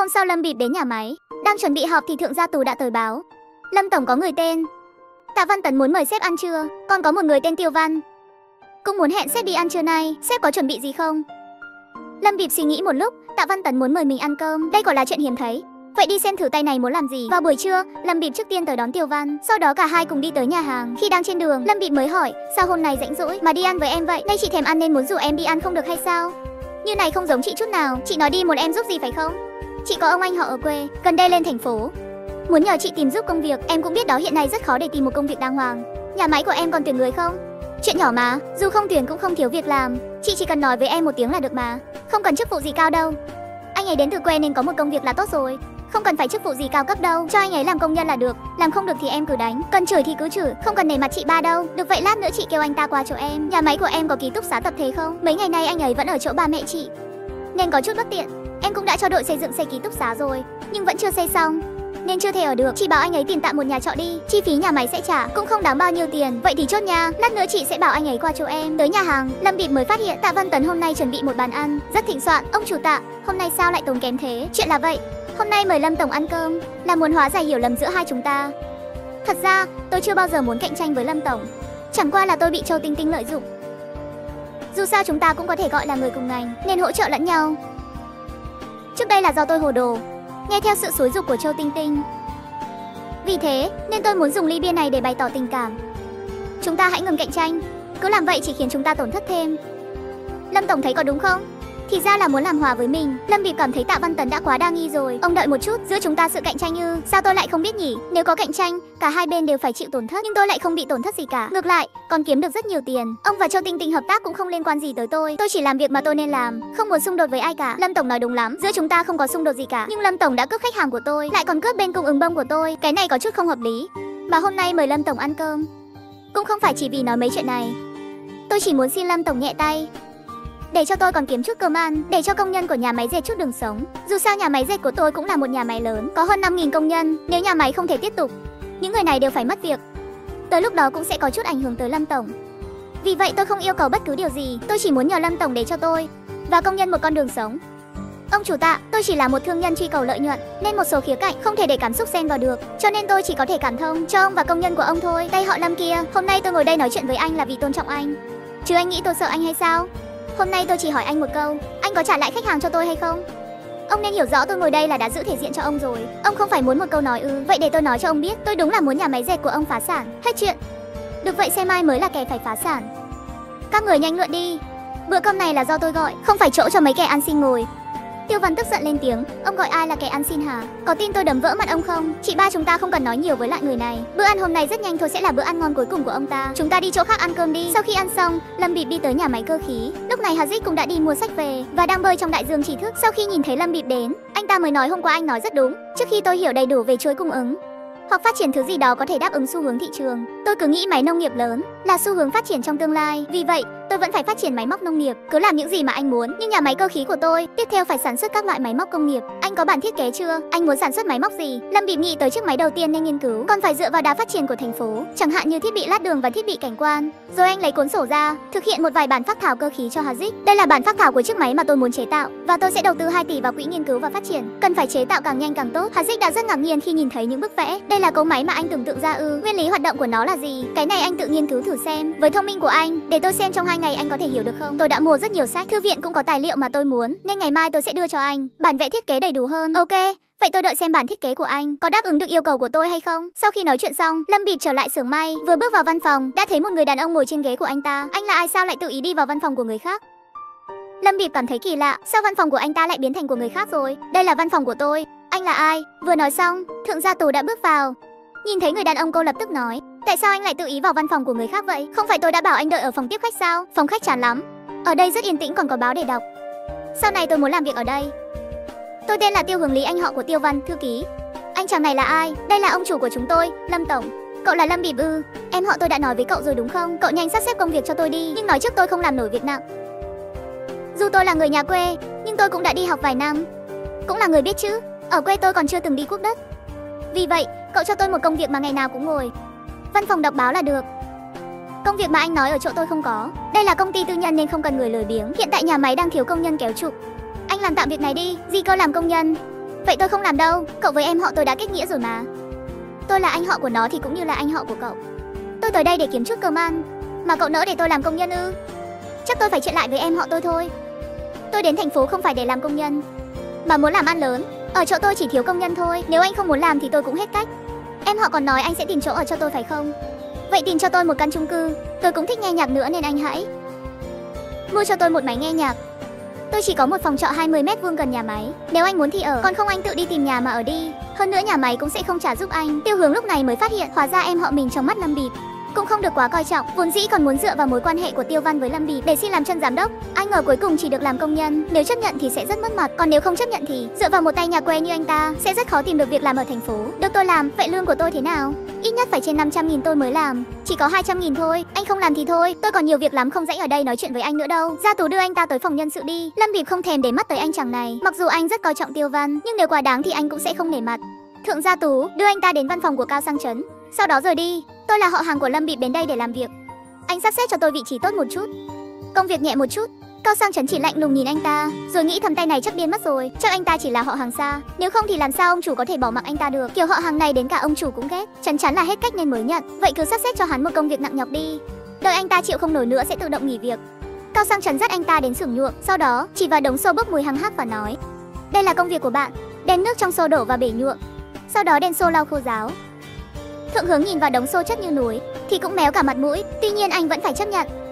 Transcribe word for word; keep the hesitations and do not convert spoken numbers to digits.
Hôm sau Lâm Bịp đến nhà máy, đang chuẩn bị họp thì thượng gia Tù đã tới báo. Lâm tổng có người tên Tạ Văn Tấn muốn mời sếp ăn trưa, còn có một người tên Tiêu Văn cũng muốn hẹn sếp đi ăn trưa nay, sếp có chuẩn bị gì không? Lâm Bịp suy nghĩ một lúc, Tạ Văn Tấn muốn mời mình ăn cơm, đây quả là chuyện hiếm thấy. Vậy đi xem thử tay này muốn làm gì. Vào buổi trưa, Lâm Bịp trước tiên tới đón Tiêu Văn, sau đó cả hai cùng đi tới nhà hàng. Khi đang trên đường, Lâm Bịp mới hỏi, sao hôm nay rảnh rỗi mà đi ăn với em vậy? Nay chị thèm ăn nên muốn rủ em đi ăn không được hay sao? Như này không giống chị chút nào, chị nói đi muốn em giúp gì phải không? Chị có ông anh họ ở quê, gần đây lên thành phố, muốn nhờ chị tìm giúp công việc. Em cũng biết đó, hiện nay rất khó để tìm một công việc đàng hoàng. Nhà máy của em còn tuyển người không? Chuyện nhỏ mà, dù không tuyển cũng không thiếu việc làm. Chị chỉ cần nói với em một tiếng là được mà, không cần chức vụ gì cao đâu. Anh ấy đến từ quê nên có một công việc là tốt rồi, không cần phải chức vụ gì cao cấp đâu. Cho anh ấy làm công nhân là được, làm không được thì em cứ đánh, cần chửi thì cứ chửi, không cần nể mặt chị ba đâu. Được vậy lát nữa chị kêu anh ta qua chỗ em. Nhà máy của em có ký túc xá tập thể không? Mấy ngày nay anh ấy vẫn ở chỗ ba mẹ chị nên có chút bất tiện. Em cũng đã cho đội xây dựng xây ký túc xá rồi, nhưng vẫn chưa xây xong nên chưa thể ở được. Chị bảo anh ấy tìm tạm một nhà trọ đi, chi phí nhà máy sẽ trả, cũng không đáng bao nhiêu tiền. Vậy thì chốt nha, lát nữa chị sẽ bảo anh ấy qua chỗ em. Tới nhà hàng, Lâm Bịp mới phát hiện Tạ Văn Tấn hôm nay chuẩn bị một bàn ăn rất thịnh soạn. Ông chủ Tạ, hôm nay sao lại tốn kém thế? Chuyện là vậy, hôm nay mời Lâm tổng ăn cơm là muốn hóa giải hiểu lầm giữa hai chúng ta. Thật ra tôi chưa bao giờ muốn cạnh tranh với Lâm tổng, chẳng qua là tôi bị Châu Tinh Tinh lợi dụng. Dù sao chúng ta cũng có thể gọi là người cùng ngành nên hỗ trợ lẫn nhau. Trước đây là do tôi hồ đồ, nghe theo sự xúi giục của Châu Tinh Tinh. Vì thế nên tôi muốn dùng ly bia này để bày tỏ tình cảm. Chúng ta hãy ngừng cạnh tranh, cứ làm vậy chỉ khiến chúng ta tổn thất thêm. Lâm tổng thấy có đúng không? Thì ra là muốn làm hòa với mình. Lâm Bịp cảm thấy Tạ Văn Tấn đã quá đa nghi rồi. Ông đợi một chút, giữa chúng ta sự cạnh tranh ư? Sao tôi lại không biết nhỉ? Nếu có cạnh tranh, cả hai bên đều phải chịu tổn thất, nhưng tôi lại không bị tổn thất gì cả. Ngược lại, còn kiếm được rất nhiều tiền. Ông và Châu Tinh Tinh hợp tác cũng không liên quan gì tới tôi. Tôi chỉ làm việc mà tôi nên làm, không muốn xung đột với ai cả. Lâm tổng nói đúng lắm, giữa chúng ta không có xung đột gì cả. Nhưng Lâm tổng đã cướp khách hàng của tôi, lại còn cướp bên cung ứng bông của tôi. Cái này có chút không hợp lý. Mà hôm nay mời Lâm tổng ăn cơm cũng không phải chỉ vì nói mấy chuyện này. Tôi chỉ muốn xin Lâm tổng nhẹ tay, để cho tôi còn kiếm chút cơm ăn, để cho công nhân của nhà máy dệt chút đường sống. Dù sao nhà máy dệt của tôi cũng là một nhà máy lớn, có hơn năm nghìn công nhân. Nếu nhà máy không thể tiếp tục, những người này đều phải mất việc. Tới lúc đó cũng sẽ có chút ảnh hưởng tới Lâm tổng. Vì vậy tôi không yêu cầu bất cứ điều gì, tôi chỉ muốn nhờ Lâm tổng để cho tôi và công nhân một con đường sống. Ông chủ Tạ, tôi chỉ là một thương nhân truy cầu lợi nhuận, nên một số khía cạnh không thể để cảm xúc xen vào được, cho nên tôi chỉ có thể cảm thông cho ông và công nhân của ông thôi. Đây họ Lâm kia, hôm nay tôi ngồi đây nói chuyện với anh là vì tôn trọng anh, chứ anh nghĩ tôi sợ anh hay sao? Hôm nay tôi chỉ hỏi anh một câu, anh có trả lại khách hàng cho tôi hay không? Ông nên hiểu rõ tôi ngồi đây là đã giữ thể diện cho ông rồi. Ông không phải muốn một câu nói ư? Vậy để tôi nói cho ông biết, tôi đúng là muốn nhà máy dệt của ông phá sản. Hết chuyện. Được vậy xem ai mới là kẻ phải phá sản. Các người nhanh lượn đi. Bữa cơm này là do tôi gọi, không phải chỗ cho mấy kẻ ăn xin ngồi. Tiêu Văn tức giận lên tiếng, ông gọi ai là kẻ ăn xin hả? Có tin tôi đấm vỡ mặt ông không? Chị ba chúng ta không cần nói nhiều với lại người này. Bữa ăn hôm nay rất nhanh thôi sẽ là bữa ăn ngon cuối cùng của ông ta. Chúng ta đi chỗ khác ăn cơm đi. Sau khi ăn xong, Lâm Bịp đi tới nhà máy cơ khí. Lúc này Hà Dích cũng đã đi mua sách về và đang bơi trong đại dương tri thức. Sau khi nhìn thấy Lâm Bịp đến, anh ta mới nói hôm qua anh nói rất đúng. Trước khi tôi hiểu đầy đủ về chuỗi cung ứng hoặc phát triển thứ gì đó có thể đáp ứng xu hướng thị trường, tôi cứ nghĩ máy nông nghiệp lớn là xu hướng phát triển trong tương lai. Vì vậy tôi vẫn phải phát triển máy móc nông nghiệp, cứ làm những gì mà anh muốn. Nhưng nhà máy cơ khí của tôi tiếp theo phải sản xuất các loại máy móc công nghiệp. Anh có bản thiết kế chưa? Anh muốn sản xuất máy móc gì? Lâm Bịp nghĩ tới chiếc máy đầu tiên nên nghiên cứu, còn phải dựa vào đà phát triển của thành phố, chẳng hạn như thiết bị lát đường và thiết bị cảnh quan. Rồi anh lấy cuốn sổ ra, thực hiện một vài bản phác thảo cơ khí cho Hà Dích. Đây là bản phác thảo của chiếc máy mà tôi muốn chế tạo, và tôi sẽ đầu tư hai tỷ vào quỹ nghiên cứu và phát triển. Cần phải chế tạo càng nhanh càng tốt. Hà Dích đã rất ngạc nhiên khi nhìn thấy những bức vẽ. Đây là cỗ máy mà anh tưởng tượng ra ư? Nguyên lý hoạt động của nó là gì? Cái này anh tự nghiên cứu thử xem. Với thông minh của anh, để tôi xem trong hai ngày anh có thể hiểu được không? Tôi đã mua rất nhiều sách, thư viện cũng có tài liệu mà tôi muốn, nên ngày mai tôi sẽ đưa cho anh bản vẽ thiết kế đầy đủ hơn. Ok, vậy tôi đợi xem bản thiết kế của anh có đáp ứng được yêu cầu của tôi hay không. Sau khi nói chuyện xong, Lâm Bịp trở lại xưởng may, vừa bước vào văn phòng đã thấy một người đàn ông ngồi trên ghế của anh ta. Anh là ai sao lại tự ý đi vào văn phòng của người khác? Lâm Bịp cảm thấy kỳ lạ, sao văn phòng của anh ta lại biến thành của người khác rồi? Đây là văn phòng của tôi. Anh là ai? Vừa nói xong, thượng gia Tù đã bước vào. Nhìn thấy người đàn ông cô lập tức nói, tại sao anh lại tự ý vào văn phòng của người khác vậy? Không phải tôi đã bảo anh đợi ở phòng tiếp khách sao? Phòng khách chán lắm, ở đây rất yên tĩnh còn có báo để đọc. Sau này tôi muốn làm việc ở đây. Tôi tên là Tiêu Hướng Lý, anh họ của Tiêu Văn, thư ký. Anh chàng này là ai? Đây là ông chủ của chúng tôi, Lâm tổng. Cậu là Lâm Bịp ư? Em họ tôi đã nói với cậu rồi đúng không? Cậu nhanh sắp xếp công việc cho tôi đi, nhưng nói trước tôi không làm nổi việc nặng. Dù tôi là người nhà quê, nhưng tôi cũng đã đi học vài năm, cũng là người biết chữ. Ở quê tôi còn chưa từng đi cuốc đất. Vì vậy, cậu cho tôi một công việc mà ngày nào cũng ngồi văn phòng đọc báo là được. Công việc mà anh nói ở chỗ tôi không có. Đây là công ty tư nhân nên không cần người lười biếng. Hiện tại nhà máy đang thiếu công nhân kéo trục. Anh làm tạm việc này đi. Gì cơ làm công nhân? Vậy tôi không làm đâu, cậu với em họ tôi đã kết nghĩa rồi mà. Tôi là anh họ của nó thì cũng như là anh họ của cậu. Tôi tới đây để kiếm chút cơm ăn, mà cậu nỡ để tôi làm công nhân ư? Chắc tôi phải chuyện lại với em họ tôi thôi. Tôi đến thành phố không phải để làm công nhân, mà muốn làm ăn lớn. Ở chỗ tôi chỉ thiếu công nhân thôi, nếu anh không muốn làm thì tôi cũng hết cách. Em họ còn nói anh sẽ tìm chỗ ở cho tôi phải không? Vậy tìm cho tôi một căn chung cư, tôi cũng thích nghe nhạc nữa nên anh hãy mua cho tôi một máy nghe nhạc. Tôi chỉ có một phòng trọ hai mươi mét vuông gần nhà máy, nếu anh muốn thì ở, còn không anh tự đi tìm nhà mà ở đi. Hơn nữa nhà máy cũng sẽ không trả giúp anh. Tiêu Hướng lúc này mới phát hiện hóa ra em họ mình trong mắt Lâm Bịp cũng không được quá coi trọng, vốn dĩ còn muốn dựa vào mối quan hệ của Tiêu Văn với Lâm Bịp để xin làm chân giám đốc. Anh ngờ cuối cùng chỉ được làm công nhân, nếu chấp nhận thì sẽ rất mất mặt, còn nếu không chấp nhận thì dựa vào một tay nhà quê như anh ta sẽ rất khó tìm được việc làm ở thành phố. Được tôi làm, vậy lương của tôi thế nào? Ít nhất phải trên năm trăm nghìn tôi mới làm, chỉ có hai trăm nghìn thôi. Anh không làm thì thôi, tôi còn nhiều việc lắm không rảnh ở đây nói chuyện với anh nữa đâu. Gia Tú đưa anh ta tới phòng nhân sự đi. Lâm Bịp không thèm để mắt tới anh chàng này, mặc dù anh rất coi trọng Tiêu Văn, nhưng nếu quá đáng thì anh cũng sẽ không nể mặt. Thượng Gia Tú đưa anh ta đến văn phòng của Cao Sang Chấn, sau đó rời đi. Tôi là họ hàng của Lâm Bịp đến đây để làm việc, anh sắp xếp cho tôi vị trí tốt một chút, công việc nhẹ một chút. Cao Sang Chấn chỉ lạnh lùng nhìn anh ta, rồi nghĩ thầm tay này chắc điên mất rồi, chắc anh ta chỉ là họ hàng xa, nếu không thì làm sao ông chủ có thể bỏ mặc anh ta được. Kiểu họ hàng này đến cả ông chủ cũng ghét, chắn chắn là hết cách nên mới nhận. Vậy cứ sắp xếp cho hắn một công việc nặng nhọc đi, đợi anh ta chịu không nổi nữa sẽ tự động nghỉ việc. Cao Sang Chấn dắt anh ta đến xưởng nhuộm, sau đó chỉ vào đống xô bốc mùi hăng hắc và nói: đây là công việc của bạn. Đem nước trong xô đổ vào bể nhuộm, sau đó đem xô lau khô ráo. Thượng Hướng nhìn vào đống xô chất như núi thì cũng méo cả mặt mũi, tuy nhiên anh vẫn phải chấp nhận.